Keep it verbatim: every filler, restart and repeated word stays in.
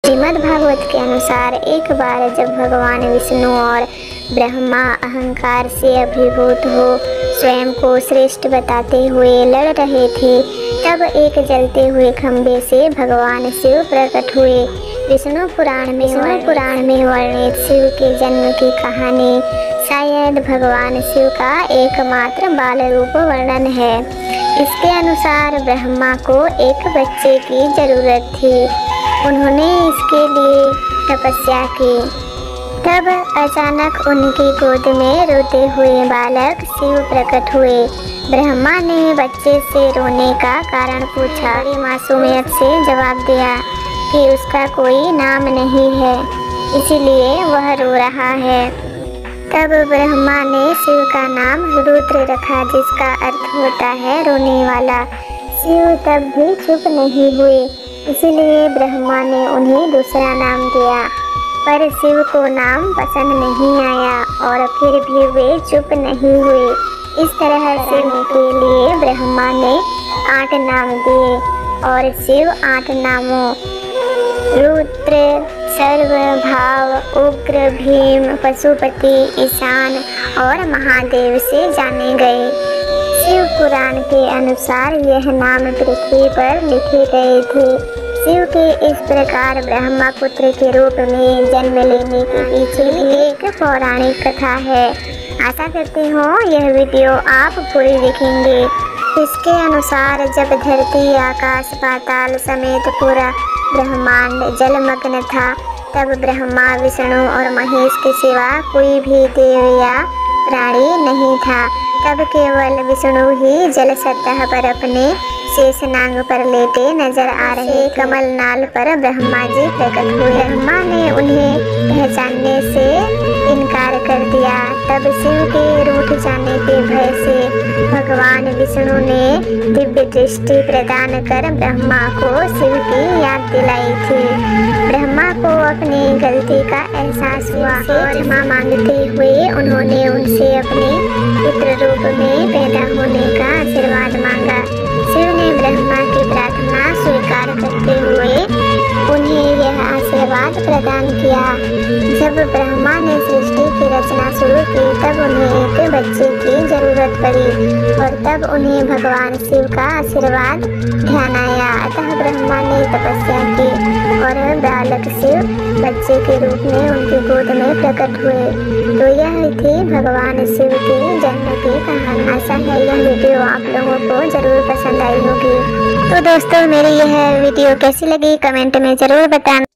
श्रीमद् भागवत के अनुसार एक बार जब भगवान विष्णु और ब्रह्मा अहंकार से अभिभूत हो स्वयं को श्रेष्ठ बताते हुए लड़ रहे थे, तब एक जलते हुए खंभे से भगवान शिव प्रकट हुए। विष्णु पुराण में विष्णु पुराण में वर्णित शिव के जन्म की कहानी शायद भगवान शिव का एकमात्र बाल रूप वर्णन है। इसके अनुसार ब्रह्मा को एक बच्चे की जरूरत थी। उन्होंने इसके लिए तपस्या की। तब अचानक उनकी गोद में रोते हुए बालक शिव प्रकट हुए। ब्रह्मा ने बच्चे से रोने का कारण पूछा। बड़ी मासूमियत से जवाब दिया कि उसका कोई नाम नहीं है, इसीलिए वह रो रहा है। तब ब्रह्मा ने शिव का नाम रुद्र रखा, जिसका अर्थ होता है रोने वाला। शिव तब भी चुप नहीं हुए, इसीलिए ब्रह्मा ने उन्हें दूसरा नाम दिया, पर शिव को नाम पसंद नहीं आया और फिर भी वे चुप नहीं हुए। इस तरह शिव के लिए ब्रह्मा ने आठ नाम दिए और शिव आठ नामों रुद्र, सर्व, भाव, उग्र, भीम, पशुपति, ईशान और महादेव से जाने गए। शिव पुराण के अनुसार यह नाम पृथ्वी पर लिखे गए थे। शिव के इस प्रकार ब्रह्मा पुत्र के रूप में जन्म लेने के पीछे एक पौराणिक कथा है। आशा करती हूँ यह वीडियो आप पूरी देखेंगे। इसके अनुसार जब धरती, आकाश, पाताल समेत पूरा ब्रह्मांड जलमग्न था, तब ब्रह्मा, विष्णु और महेश के सिवा कोई भी देव या प्राणी नहीं था। तब केवल विष्णु ही जल सतह पर अपने शेषनाग पर लेटे नजर आ रहे। कमल नाल पर ब्रह्मा जी प्रकट हुए। ब्रह्मा ने उन्हें पहचानने से इनकार कर दिया। तब शिव के रूठ जाने के भय से भगवान विष्णु ने दिव्य दृष्टि प्रदान कर ब्रह्मा को शिव की याद दिलाई थी। ब्रह्मा को अपनी गलती का एहसास हुआ और क्षमा मांगते हुए उन्होंने उनसे अपने पुत्र रूप में पैदा होने का आशीर्वाद मांगा। शिव ने ब्रह्मा की प्रार्थना स्वीकार करते हुए उन्हें यह आशीर्वाद प्रदान किया। जब ब्रह्मा ने सृष्टि की रचना शुरू की, तब उन्हें एक बच्चे की जरूरत पड़ी और तब उन्हें भगवान शिव का आशीर्वाद ध्यान आया। अतः ब्रह्मा ने तपस्या की और बालक शिव बच्चे के रूप में उनकी गोद में प्रकट हुए। तो यह थी भगवान शिव के जन्म की कहानी। आशा है यह वीडियो आप लोगों को जरूर पसंद आई होगी। तो दोस्तों, मेरी यह वीडियो कैसी लगी कमेंट में जरूर बताना।